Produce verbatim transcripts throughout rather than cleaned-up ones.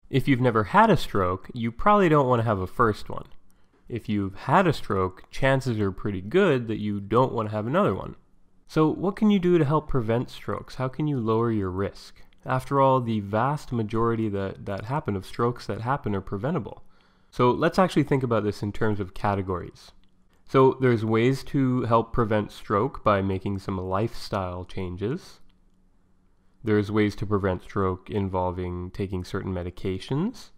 If you've never had a stroke, you probably don't want to have a first one. If you've had a stroke, chances are pretty good that you don't want to have another one. So what can you do to help prevent strokes? How can you lower your risk? After all, the vast majority that, that happen of strokes that happen are preventable. So let's actually think about this in terms of categories. So there's ways to help prevent stroke by making some lifestyle changes. There's ways to prevent stroke involving taking certain medications.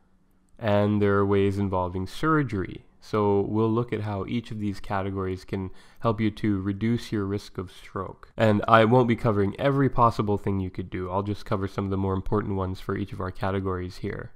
And there are ways involving surgery. So we'll look at how each of these categories can help you to reduce your risk of stroke. And I won't be covering every possible thing you could do. I'll just cover some of the more important ones for each of our categories here.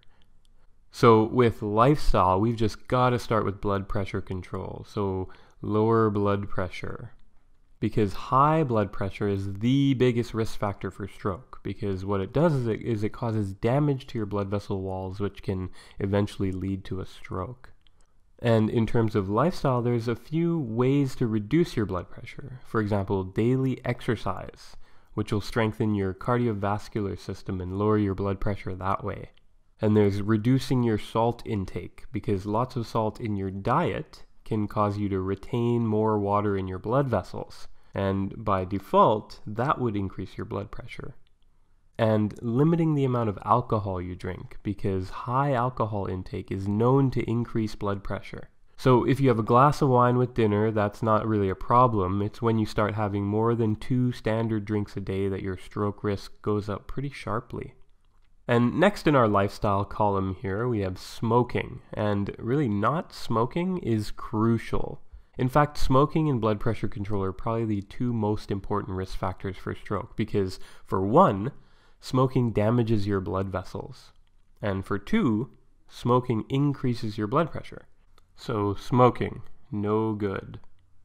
So with lifestyle, we've just got to start with blood pressure control. So lower blood pressure. Because high blood pressure is the biggest risk factor for stroke, because what it does is it, is it causes damage to your blood vessel walls, which can eventually lead to a stroke. And in terms of lifestyle, there's a few ways to reduce your blood pressure. For example, daily exercise, which will strengthen your cardiovascular system and lower your blood pressure that way. And there's reducing your salt intake, because lots of salt in your diet can cause you to retain more water in your blood vessels. And by default, that would increase your blood pressure. And limiting the amount of alcohol you drink, because high alcohol intake is known to increase blood pressure. So if you have a glass of wine with dinner, that's not really a problem. It's when you start having more than two standard drinks a day that your stroke risk goes up pretty sharply. And next in our lifestyle column here, we have smoking. And really, not smoking is crucial. In fact, smoking and blood pressure control are probably the two most important risk factors for stroke, because for one, smoking damages your blood vessels. And for two, smoking increases your blood pressure. So smoking, no good.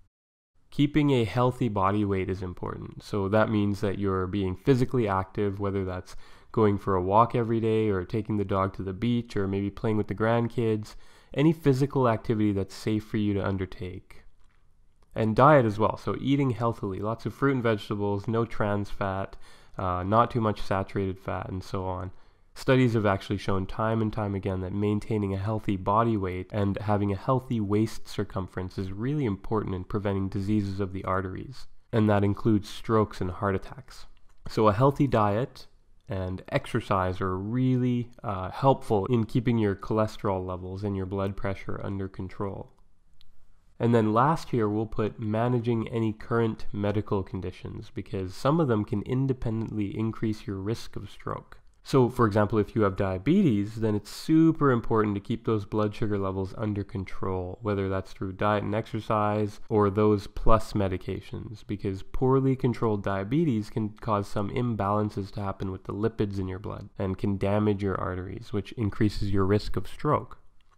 Keeping a healthy body weight is important. So that means that you're being physically active, whether that's going for a walk every day or taking the dog to the beach or maybe playing with the grandkids. Any physical activity that's safe for you to undertake. And diet as well, so eating healthily, lots of fruit and vegetables, no trans fat, uh, not too much saturated fat, and so on. Studies have actually shown time and time again that maintaining a healthy body weight and having a healthy waist circumference is really important in preventing diseases of the arteries, and that includes strokes and heart attacks. So a healthy diet and exercise are really uh, helpful in keeping your cholesterol levels and your blood pressure under control. And then last here, we'll put managing any current medical conditions, because some of them can independently increase your risk of stroke. So for example, if you have diabetes, then it's super important to keep those blood sugar levels under control, whether that's through diet and exercise or those plus medications, because poorly controlled diabetes can cause some imbalances to happen with the lipids in your blood and can damage your arteries, which increases your risk of stroke.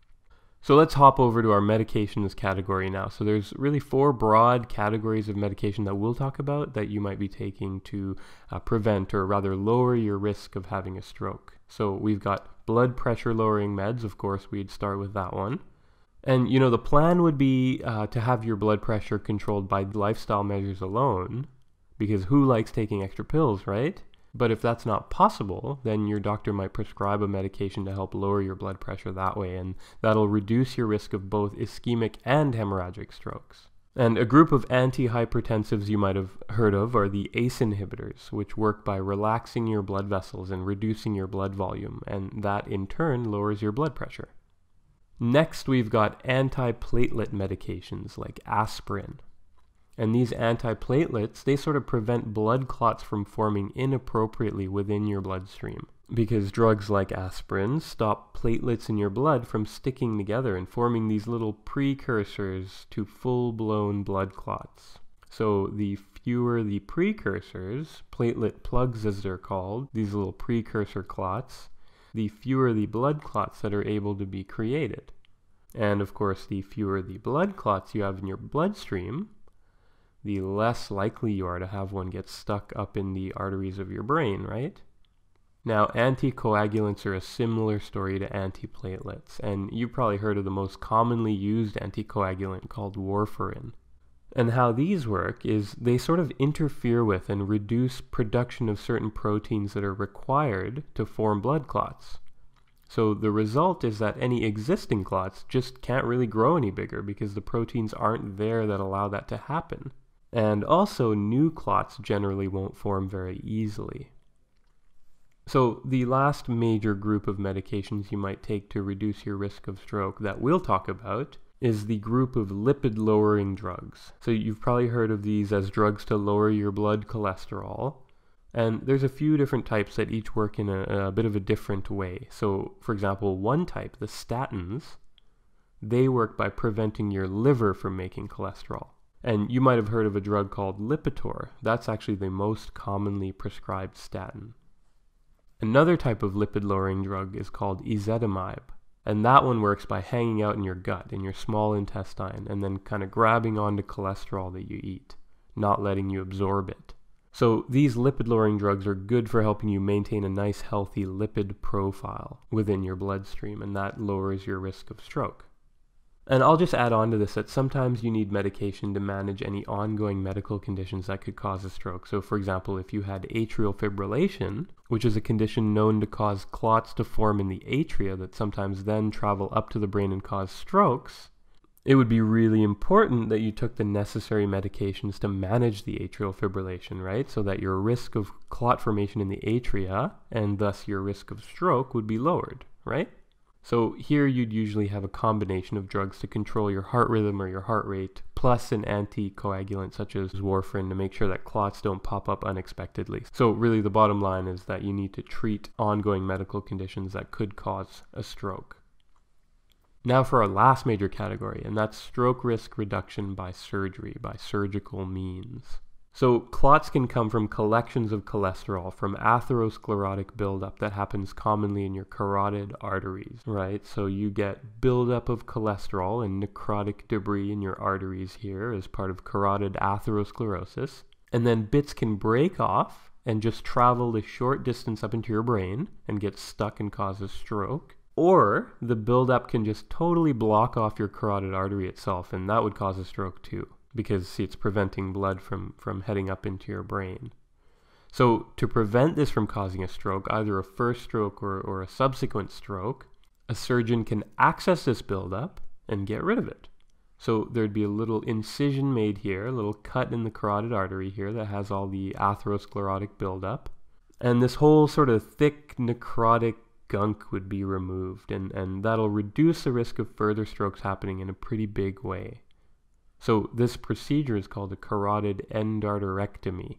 So let's hop over to our medications category now. So there's really four broad categories of medication that we'll talk about that you might be taking to uh, prevent or rather lower your risk of having a stroke. So we've got blood pressure lowering meds. Of course, we'd start with that one. And you know, the plan would be uh, to have your blood pressure controlled by lifestyle measures alone, because who likes taking extra pills, right? But if that's not possible, then your doctor might prescribe a medication to help lower your blood pressure that way, and that'll reduce your risk of both ischemic and hemorrhagic strokes. And a group of antihypertensives you might have heard of are the A C E inhibitors, which work by relaxing your blood vessels and reducing your blood volume, and that in turn lowers your blood pressure. Next, we've got antiplatelet medications like aspirin. And these antiplatelets, they sort of prevent blood clots from forming inappropriately within your bloodstream, because drugs like aspirin stop platelets in your blood from sticking together and forming these little precursors to full-blown blood clots. So the fewer the precursors, platelet plugs as they're called, these little precursor clots, the fewer the blood clots that are able to be created. And of course, the fewer the blood clots you have in your bloodstream, the less likely you are to have one get stuck up in the arteries of your brain, right? Now, anticoagulants are a similar story to antiplatelets, and you've probably heard of the most commonly used anticoagulant called warfarin. And how these work is they sort of interfere with and reduce production of certain proteins that are required to form blood clots. So the result is that any existing clots just can't really grow any bigger because the proteins aren't there that allow that to happen. And also, new clots generally won't form very easily. So the last major group of medications you might take to reduce your risk of stroke that we'll talk about is the group of lipid-lowering drugs. So you've probably heard of these as drugs to lower your blood cholesterol. And there's a few different types that each work in a, a bit of a different way. So, for example, one type, the statins, they work by preventing your liver from making cholesterol. And you might have heard of a drug called Lipitor. That's actually the most commonly prescribed statin. Another type of lipid-lowering drug is called ezetimibe. And that one works by hanging out in your gut, in your small intestine, and then kind of grabbing onto cholesterol that you eat, not letting you absorb it. So these lipid-lowering drugs are good for helping you maintain a nice, healthy lipid profile within your bloodstream, and that lowers your risk of stroke. And I'll just add on to this that sometimes you need medication to manage any ongoing medical conditions that could cause a stroke. So for example, if you had atrial fibrillation, which is a condition known to cause clots to form in the atria that sometimes then travel up to the brain and cause strokes, it would be really important that you took the necessary medications to manage the atrial fibrillation, right? So that your risk of clot formation in the atria, and thus your risk of stroke, would be lowered, right? So here you'd usually have a combination of drugs to control your heart rhythm or your heart rate, plus an anticoagulant such as warfarin to make sure that clots don't pop up unexpectedly. So really the bottom line is that you need to treat ongoing medical conditions that could cause a stroke. Now for our last major category, and that's stroke risk reduction by surgery, by surgical means. So clots can come from collections of cholesterol from atherosclerotic buildup that happens commonly in your carotid arteries, right? So you get buildup of cholesterol and necrotic debris in your arteries here as part of carotid atherosclerosis. And then bits can break off and just travel a short distance up into your brain and get stuck and cause a stroke. Or the buildup can just totally block off your carotid artery itself, and that would cause a stroke too, because see, it's preventing blood from, from heading up into your brain. So to prevent this from causing a stroke, either a first stroke or, or a subsequent stroke, a surgeon can access this buildup and get rid of it. So there'd be a little incision made here, a little cut in the carotid artery here that has all the atherosclerotic buildup. And this whole sort of thick necrotic gunk would be removed, and, and that'll reduce the risk of further strokes happening in a pretty big way. So this procedure is called a carotid endarterectomy.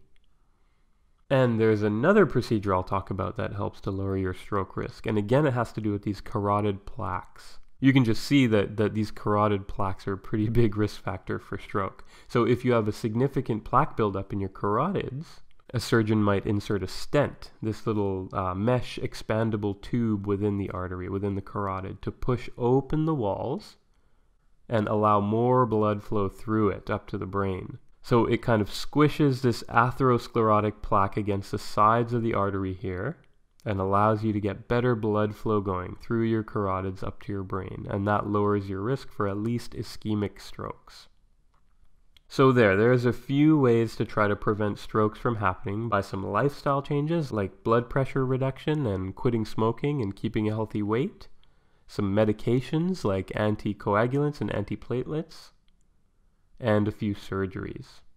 And there's another procedure I'll talk about that helps to lower your stroke risk. And again, it has to do with these carotid plaques. You can just see that, that these carotid plaques are a pretty big risk factor for stroke. So if you have a significant plaque buildup in your carotids, a surgeon might insert a stent, this little uh, mesh expandable tube within the artery, within the carotid, to push open the walls and allow more blood flow through it up to the brain. So it kind of squishes this atherosclerotic plaque against the sides of the artery here and allows you to get better blood flow going through your carotids up to your brain, and that lowers your risk for at least ischemic strokes. So there, there's a few ways to try to prevent strokes from happening by some lifestyle changes like blood pressure reduction and quitting smoking and keeping a healthy weight, some medications like anticoagulants and antiplatelets, and a few surgeries.